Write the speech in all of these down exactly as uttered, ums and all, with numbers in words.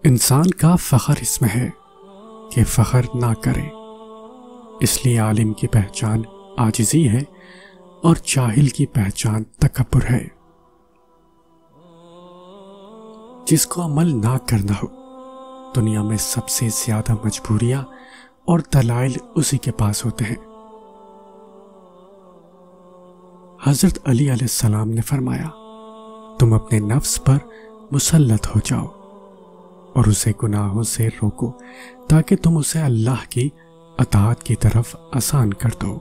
انسان کا فخر اس میں ہے کہ فخر نہ کرے، اس لیے عالم کی پہچان عاجزی ہے اور جاہل کی پہچان تکبر ہے۔ جس کو عمل نہ کرنا ہو، دنیا میں سب سے زیادہ مجبوریاں اور دلائل اسی کے پاس ہوتے ہیں۔ حضرت علی علیہ السلام نے فرمایا، تم اپنے نفس پر مسلط ہو جاؤ اور اسے گناہوں سے روکو تاکہ تم اسے اللہ کی اطاعت کی طرف آسان کر دو۔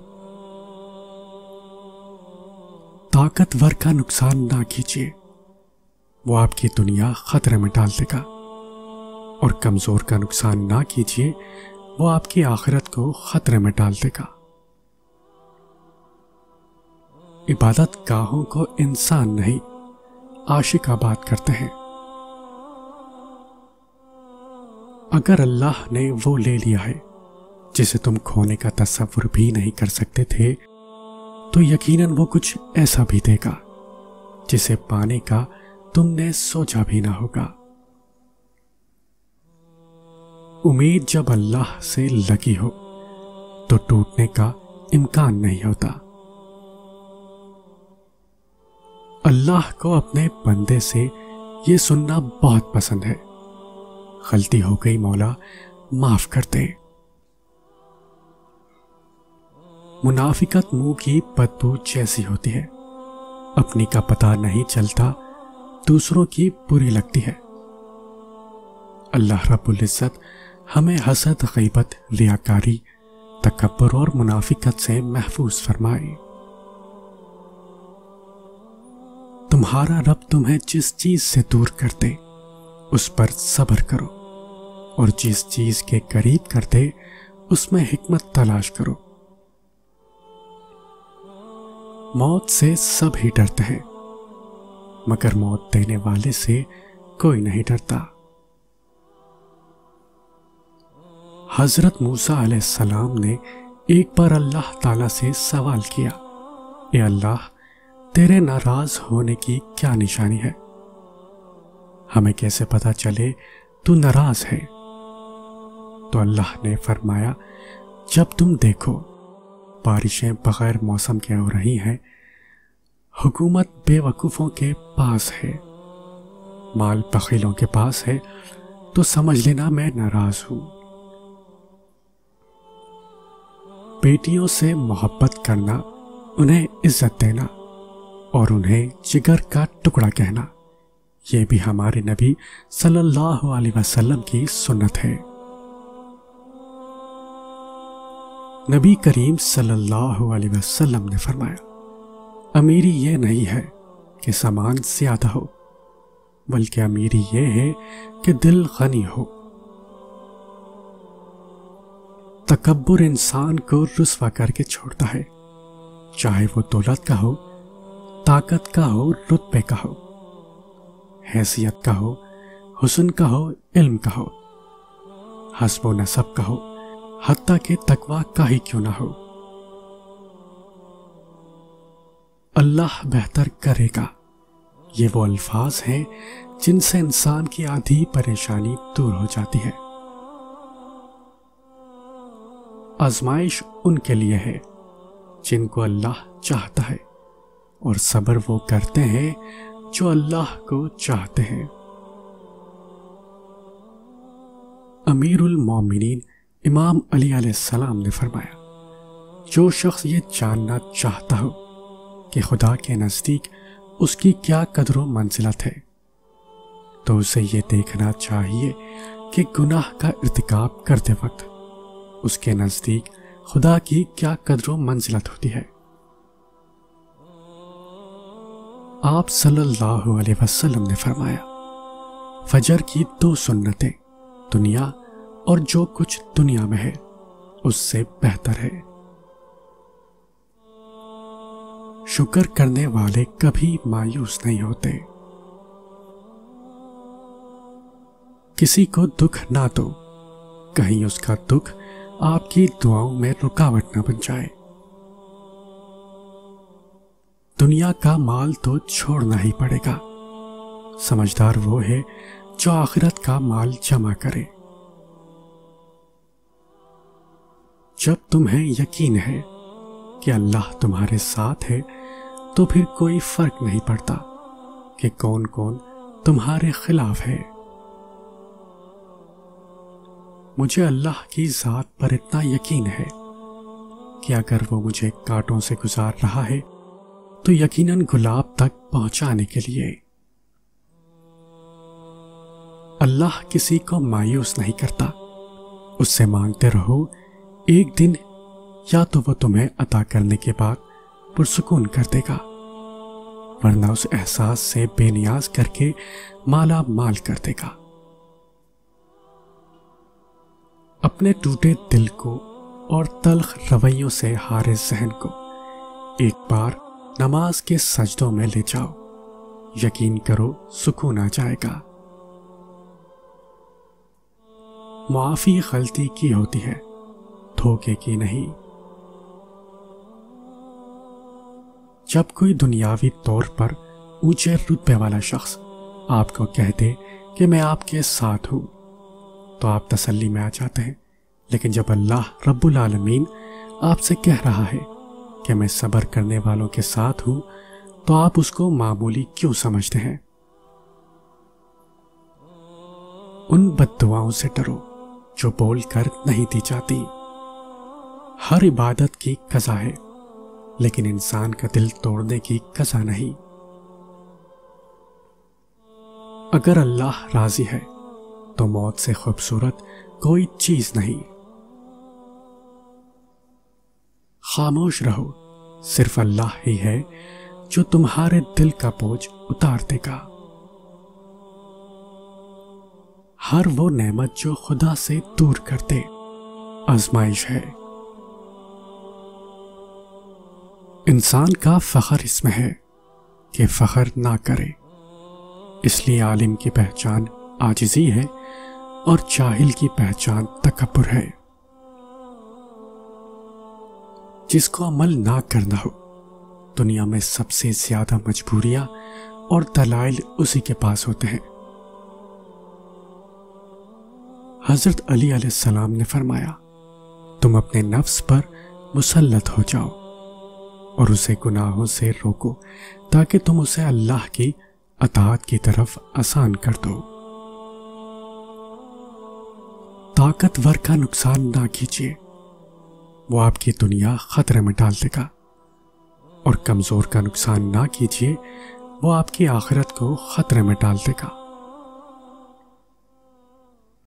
طاقتور کا نقصان نہ کیجیے، وہ آپ کی دنیا خطرے میں ڈال دے گا، اور کمزور کا نقصان نہ کیجیے، وہ آپ کی آخرت کو خطرے میں ڈال دے گا۔ عبادت گاہوں کو انسان نہیں، عاشق آباد کرتے ہیں۔ اگر اللہ نے وہ لے لیا ہے جسے تم کھونے کا تصور بھی نہیں کر سکتے تھے، تو یقیناً وہ کچھ ایسا بھی دے گا جسے پانے کا تم نے سوچا بھی نہ ہوگا۔ امید جب اللہ سے لگی ہو تو ٹوٹنے کا امکان نہیں ہوتا۔ اللہ کو اپنے بندے سے یہ سننا بہت پسند ہے، غلطی ہو گئی مولا معاف کر دے۔ منافقت منہ کی بدبو جیسی ہوتی ہے، اپنی کا پتہ نہیں چلتا، دوسروں کی بری لگتی ہے۔ اللہ رب العزت ہمیں حسد، غیبت، ریاکاری، تکبر اور منافقت سے محفوظ فرمائے۔ تمہارا رب تمہیں جس چیز سے دور کر دے اس پر صبر کرو، اور جس چیز کے قریب کر دے اس میں حکمت تلاش کرو۔ موت سے سب ہی ڈرتے ہیں، مگر موت دینے والے سے کوئی نہیں ڈرتا۔ حضرت موسیٰ علیہ السلام نے ایک بار اللہ تعالیٰ سے سوال کیا، اے اللہ، تیرے ناراض ہونے کی کیا نشانی ہے؟ ہمیں کیسے پتا چلے تو ناراض ہے؟ تو اللہ نے فرمایا، جب تم دیکھو بارشیں بغیر موسم کے ہو رہی ہیں، حکومت بے وقوفوں کے پاس ہے، مال بخیلوں کے پاس ہے، تو سمجھ لینا میں ناراض ہوں۔ بیٹیوں سے محبت کرنا، انہیں عزت دینا اور انہیں جگر کا ٹکڑا کہنا، یہ بھی ہمارے نبی صلی اللہ علیہ وسلم کی سنت ہے۔ نبی کریم صلی اللہ علیہ وسلم نے فرمایا، امیری یہ نہیں ہے کہ سامان زیادہ ہو، بلکہ امیری یہ ہے کہ دل غنی ہو۔ تکبر انسان کو رسوا کر کے چھوڑتا ہے، چاہے وہ دولت کا ہو، طاقت کا ہو، رتبے کا ہو، حیثیت کا ہو، حسن کا ہو، علم کا ہو، حسب و نسب کا ہو، حتیٰ کہ تقویٰ کا ہی کیوں نہ ہو۔ اللہ بہتر کرے گا، یہ وہ الفاظ ہیں جن سے انسان کی آدھی پریشانی دور ہو جاتی ہے۔ آزمائش ان کے لیے ہے جن کو اللہ چاہتا ہے، اور صبر وہ کرتے ہیں جو اللہ کو چاہتے ہیں۔ امیر المومنین امام علی علیہ السلام نے فرمایا، جو شخص یہ جاننا چاہتا ہو کہ خدا کے نزدیک اس کی کیا قدر و منزلت ہے، تو اسے یہ دیکھنا چاہیے کہ گناہ کا ارتکاب کرتے وقت اس کے نزدیک خدا کی کیا قدر و منزلت ہوتی ہے۔ آپ صلی اللہ علیہ وسلم نے فرمایا، فجر کی دو سنتیں دنیا اور جو کچھ دنیا میں ہے اس سے بہتر ہے۔ شکر کرنے والے کبھی مایوس نہیں ہوتے۔ کسی کو دکھ نہ دو، کہیں اس کا دکھ آپ کی دعاؤں میں رکاوٹ نہ بن جائے۔ دنیا کا مال تو چھوڑنا ہی پڑے گا، سمجھدار وہ ہے جو آخرت کا مال جمع کرے۔ جب تمہیں یقین ہے کہ اللہ تمہارے ساتھ ہے تو پھر کوئی فرق نہیں پڑتا کہ کون کون تمہارے خلاف ہے۔ مجھے اللہ کی ذات پر اتنا یقین ہے کہ اگر وہ مجھے کانٹوں سے گزار رہا ہے تو یقیناً گلاب تک پہنچانے کے لیے۔ اللہ کسی کو مایوس نہیں کرتا، اس سے مانگتے رہو، ایک دن یا تو وہ تمہیں عطا کرنے کے بعد پرسکون کر دے گا، ورنہ اس احساس سے بے نیاز کر کے مالا مال کر دے گا۔ اپنے ٹوٹے دل کو اور تلخ رویوں سے ہارے ذہن کو ایک بار نماز کے سجدوں میں لے جاؤ، یقین کرو سکون آ جائے گا۔ معافی غلطی کی ہوتی ہے، دھوکے کی نہیں۔ جب کوئی دنیاوی طور پر اونچے رتبے والا شخص آپ کو کہہ دے کہ میں آپ کے ساتھ ہوں تو آپ تسلی میں آ جاتے ہیں، لیکن جب اللہ رب العالمین آپ سے کہہ رہا ہے کہ میں صبر کرنے والوں کے ساتھ ہوں تو آپ اس کو معمولی کیوں سمجھتے ہیں؟ ان بد دعاؤں سے ڈرو جو بول کر نہیں دی جاتی۔ ہر عبادت کی قضا ہے، لیکن انسان کا دل توڑنے کی قضا نہیں۔ اگر اللہ راضی ہے تو موت سے خوبصورت کوئی چیز نہیں۔ خاموش رہو، صرف اللہ ہی ہے جو تمہارے دل کا بوجھ اتار دے گا۔ ہر وہ نعمت جو خدا سے دور کر دے آزمائش ہے۔ انسان کا فخر اس میں ہے کہ فخر نہ کرے، اس لیے عالم کی پہچان عاجزی ہے اور جاہل کی پہچان تکبر ہے۔ جس کو عمل نہ کرنا ہو، دنیا میں سب سے زیادہ مجبوریاں اور دلائل اسی کے پاس ہوتے ہیں۔ حضرت علی علیہ السلام نے فرمایا، تم اپنے نفس پر مسلط ہو جاؤ اور اسے گناہوں سے روکو تاکہ تم اسے اللہ کی اطاعت کی طرف آسان کر دو۔ طاقتور کا نقصان نہ کیجیے، وہ آپ کی دنیا خطرے میں ڈال دے گا، اور کمزور کا نقصان نہ کیجیے، وہ آپ کی آخرت کو خطرے میں ڈال دے گا۔